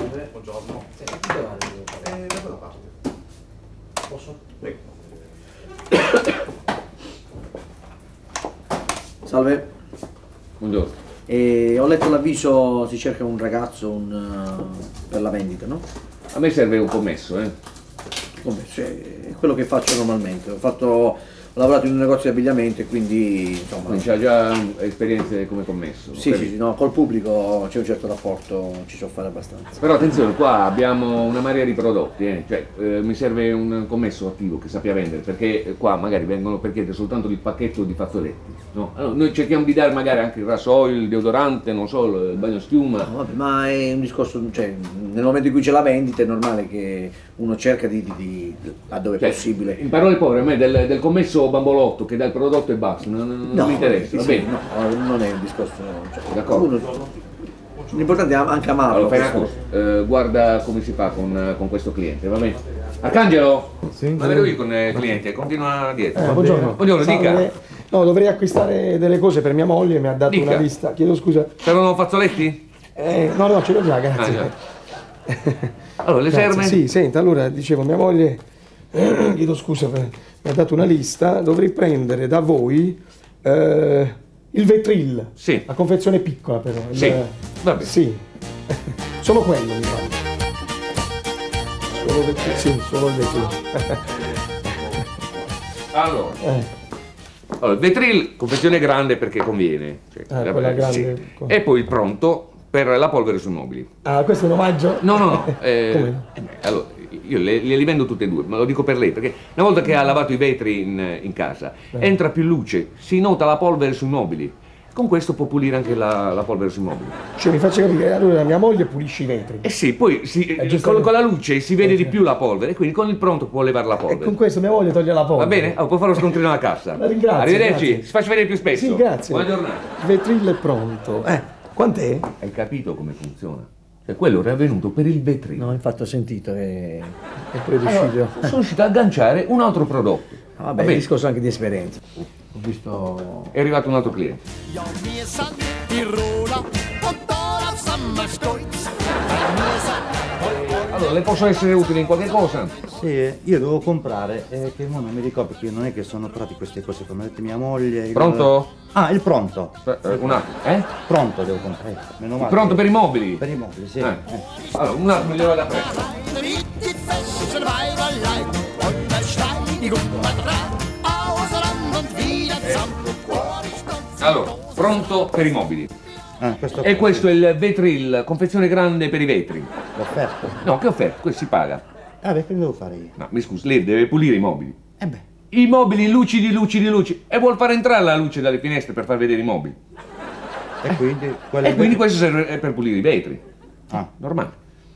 Salve. Buongiorno. Che orario devo fare? Da quella parte. Posso? Prego. Salve. Buongiorno. Ho letto l'avviso, si cerca un ragazzo per la vendita, no? A me serve un commesso, Commesso, è quello che faccio normalmente. Ho lavorato in un negozio di abbigliamento e quindi insomma. Quindi c'ha già esperienze come commesso. Sì, sì, no, col pubblico c'è un certo rapporto, ci so fare abbastanza. Però attenzione, qua abbiamo una marea di prodotti, cioè mi serve un commesso attivo che sappia vendere, perché qua magari vengono per chiedere soltanto il pacchetto di fazzoletti, no? Allora, noi cerchiamo di dare magari anche il rasoio, il deodorante, non so, il bagno schiuma. No, vabbè, ma è un discorso, cioè, nel momento in cui c'è la vendita è normale che uno cerca laddove è possibile. In parole povere, a me del commesso bambolotto che dà il prodotto e basta, non mi interessa, va sì, bene? no, non è un discorso, cioè, D'accordo. L'importante è anche amarlo. Allora fai una cosa, guarda come si fa con questo cliente, va bene? Arcangelo? Sì? Ma vedo io con i clienti, continua dietro. Buongiorno. Buongiorno, dica. Salve. No, dovrei acquistare delle cose per mia moglie, mi ha dato Dica. una lista. Chiedo scusa. Servono fazzoletti? No, ce l'ho già, grazie. Ah, allora, le Grazie. serve? Sì, senta, allora dicevo, mia moglie, chiedo scusa, mi ha dato una lista, dovrei prendere da voi il Vetril. Sì. La confezione piccola però. Sì, va bene. Sì. Solo quello mi pare. Solo Vetril, sì, solo il Vetril. Allora, il Vetril, confezione grande perché conviene. Cioè, Quella grande. sì. E poi il pronto per la polvere sui mobili. Ah, questo è un omaggio? No. Come? Allora, io li vendo tutte e due, ma lo dico per lei, perché una volta che ha lavato i vetri in casa, entra più luce, si nota la polvere sui mobili. Con questo può pulire anche la polvere sui mobili. Cioè mi faccia capire, allora mia moglie pulisce i vetri. Eh sì, poi con la luce si vede di più la polvere, e quindi con il pronto può levare la E polvere. con questo mia moglie toglie la polvere. Va bene? Può fare lo scontrino alla cassa. La ringrazio, Arrivederci, grazie. si faccia vedere più spesso. Sì, grazie. Buona giornata. Vetril è pronto. Quant'è? Hai capito come funziona? Cioè, quello era venuto per il vetrino. No, infatti ho sentito E poi è riuscito. Sono riuscito ad agganciare un altro prodotto. Vabbè, è un discorso anche di esperienza. Ho visto. È arrivato un altro cliente. Ja, wir sind Tiroler und darauf sind wir stolz. Weil wir sind Allora, le posso essere utili in qualche cosa? Sì, io devo comprare, che mo non mi ricordo perché non è che sono prati queste cose, come ha detto mia moglie. Pronto? Ah, il pronto. Un attimo, Pronto devo comprare. Meno male. Pronto per i mobili? Per i mobili, sì. Allora, un attimo, glielo vado a prendere. richtig fest Weiberlein und der steinig aus Rand und wieder zusammen. Allora, pronto per i mobili. Questo E questo è il Vetril, confezione grande per i vetri. l'offerta. No, che offerta? Questo si paga. Perché devo fare io? No, mi scusi, lei deve pulire i mobili. Beh. I mobili lucidi. E vuol far entrare la luce dalle finestre per far vedere i mobili. E quindi E quindi questo serve per pulire i vetri. Ah, Normale.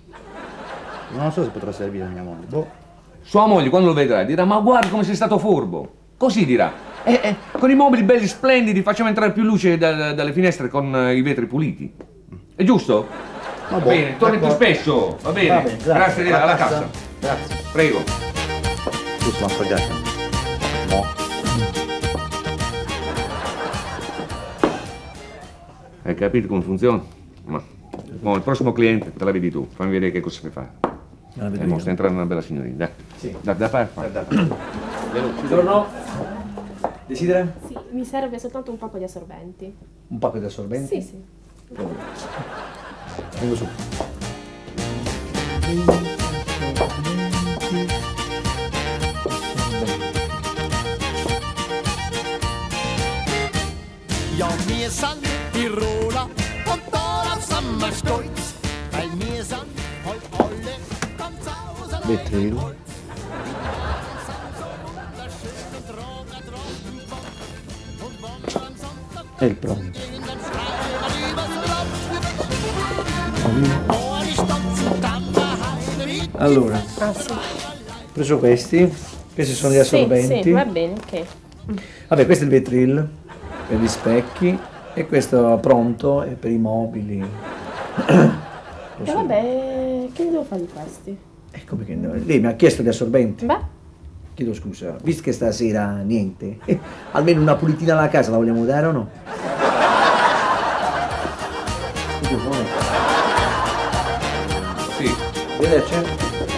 non so se potrà servire a mia moglie. Boh. Sua moglie quando lo vedrà dirà: ma guarda come sei stato furbo. Così dirà. Con i mobili belli splendidi facciamo entrare più luce dalle finestre con i vetri puliti. È giusto? Va bene, torni più spesso. Va bene. Va bene, Grazie, alla cassa. Grazie. Prego. Giusto, ma pagata. No. Hai capito come funziona? Ma il prossimo cliente te la vedi tu. Fammi vedere che cosa sai fare. Sta entrando una bella signorina. Dai. Sì. Da fare. Buongiorno. Desidera? Sì, mi serve soltanto un pacco di assorbenti. Un pacco di assorbenti? Sì. Vengo su. Ja, wir sind Tiroler und darauf sind wir stolz. Weil wir sind halt alle ganz außer Vetril. È il pronto. Allora, Ah, sì. ho preso questi sono gli assorbenti. Sì, va bene, ok. Vabbè, questo è il Vetril per gli specchi e questo pronto è per i mobili. E vabbè, che devo fare di questi? Come che no? Lei mi ha chiesto gli assorbenti? Beh, Chiedo scusa, visto che stasera niente, almeno una pulitina alla casa la vogliamo dare o no? Sì, Arrivederci.